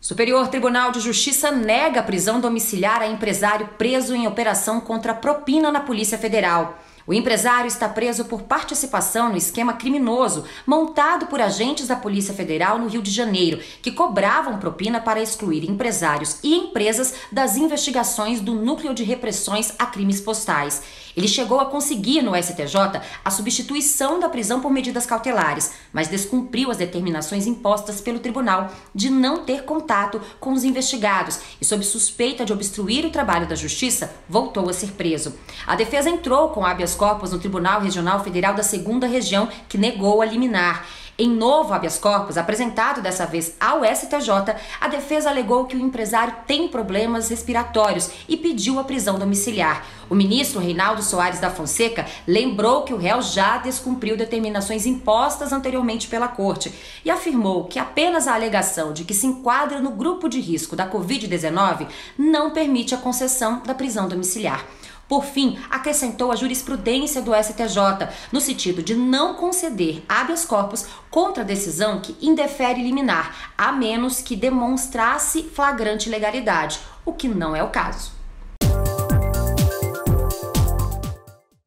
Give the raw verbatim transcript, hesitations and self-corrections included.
Superior Tribunal de Justiça nega a prisão domiciliar a empresário preso em operação contra propina na Polícia Federal. O empresário está preso por participação no esquema criminoso montado por agentes da Polícia Federal no Rio de Janeiro, que cobravam propina para excluir empresários e empresas das investigações do Núcleo de Repressões a Crimes Postais. Ele chegou a conseguir no S T J a substituição da prisão por medidas cautelares, mas descumpriu as determinações impostas pelo tribunal de não ter contato com os investigados e, sob suspeita de obstruir o trabalho da Justiça, voltou a ser preso. A defesa entrou com habeas corpus no Tribunal Regional Federal da segunda Região, que negou a liminar. Em novo habeas corpus, apresentado dessa vez ao S T J, a defesa alegou que o empresário tem problemas respiratórios e pediu a prisão domiciliar. O ministro Reinaldo Soares da Fonseca lembrou que o réu já descumpriu determinações impostas anteriormente pela Corte e afirmou que apenas a alegação de que se enquadra no grupo de risco da covid dezenove não permite a concessão da prisão domiciliar. Por fim, acrescentou a jurisprudência do S T J, no sentido de não conceder habeas corpus contra a decisão que indefere liminar, a menos que demonstrasse flagrante ilegalidade, o que não é o caso.